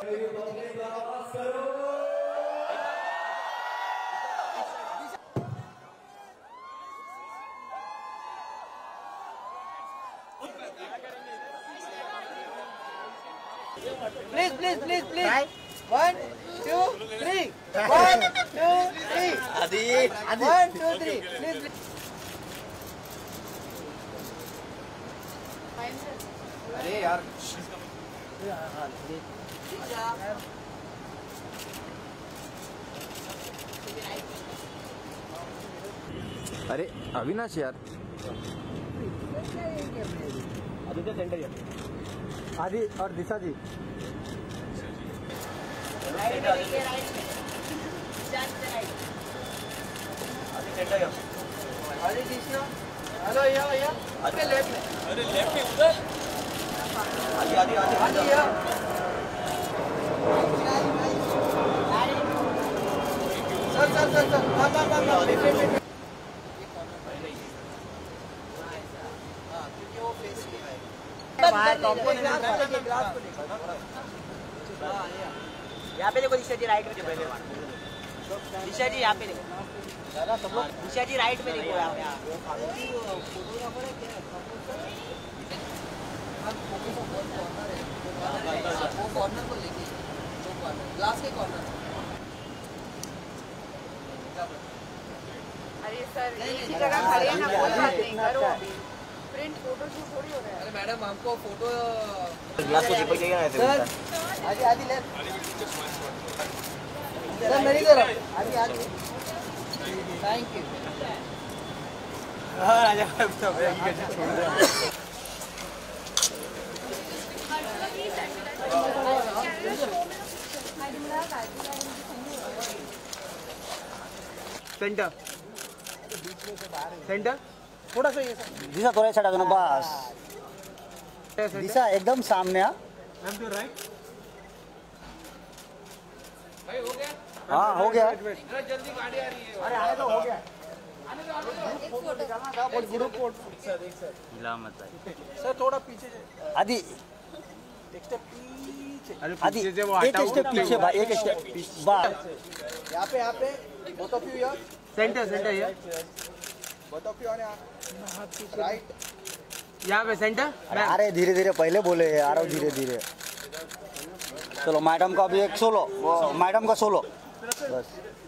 Please. 1, 2, 3. 1, 2, 3. Adi. 1, 2, 3. Please. अरे यार अरे अविनाश यार आदित्य सेंटर है आदि और दिशा जी हेलो भैया लेफ्ट में। अरे लेफ्ट में उधर आदि सर यहाँ पे देखो दिशा जी राइट में देखो दिशा जी यहाँ पे देखो दिशा जी राइट में देखो यहाँ कॉर्नर को लेके ग्लास के कॉर्नर। अरे सर एक ही जगह खड़े हैं ना, कोई बात नहीं करो अभी प्रिंट फोटो शूट थोड़ी हो रहा है। अरे मैडम हमको फोटो ग्लास को चिपक जाएगा ना सर आदि लेफ्ट सर मेरी तरफ आदि थैंक यू। सेंटर थोड़ा सा ये दिशा थोड़ा छड़ा करना बस दिशा एकदम सामने आ राइट हाँ हो गया जल्दी गाड़ी आ रही है। अरे आने तो हो गया ग्रुप फोटो सर थोड़ा पीछे आदि एक स्टेप पीछे आदि एक स्टेप पीछे भाई एक स्टेप बस यहाँ पे both of you here, centre ये both of you on right. यहाँ पे सेंटर अरे धीरे धीरे पहले बोले आ रहा हूँ धीरे धीरे चलो मैडम का अभी एक सोलो मैडम का सोलो बस